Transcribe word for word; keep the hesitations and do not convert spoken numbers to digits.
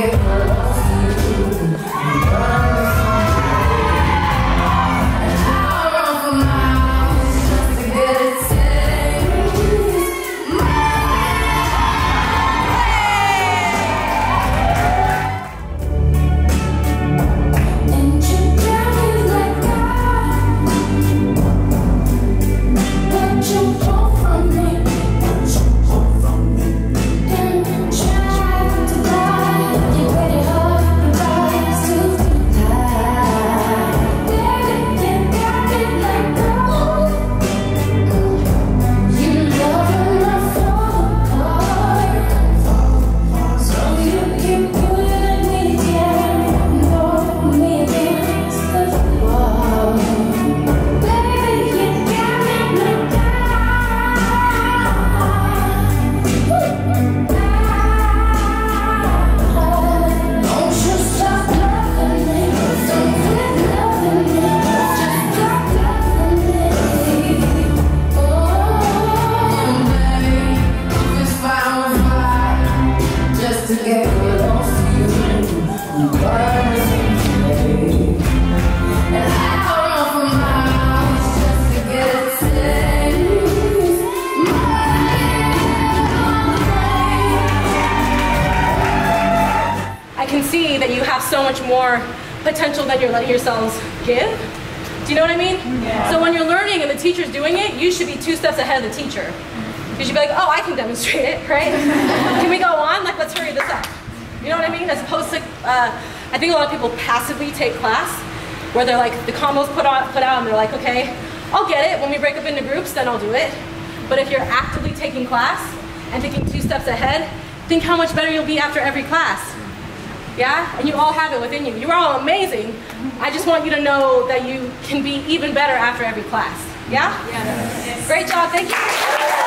get close to you. You burn me and I run for miles just to get a taste. And you drive me like God. What you want from me? What you want from me? And you try to lie. You ready hard to rise too high. Baby, you got me like gold. You love my fall apart. So you keep pulling me down, pull me against the wall. Baby, you got me like don't you stop loving me, don't quit loving me, just stop loving me. Oh, baby, if I was right, just to get close to you, you burn me, and I run for miles just to get a taste. I can see that you have so much more potential than you're letting yourselves give. Do you know what I mean? Yeah. So when you're learning and the teacher's doing it, you should be two steps ahead of the teacher. You should be like, oh, I can demonstrate it, right? Can we go on? Like, let's hurry this up. You know what I mean? As opposed to, uh, I think a lot of people passively take class, where they're like, the combo's put, on, put out and they're like, okay, I'll get it. When we break up into groups, then I'll do it. But if you're actively taking class and thinking two steps ahead, think how much better you'll be after every class. Yeah? And you all have it within you. You're all amazing. I just want you to know that you can be even better after every class. Yeah? Yeah. Great job. Thank you.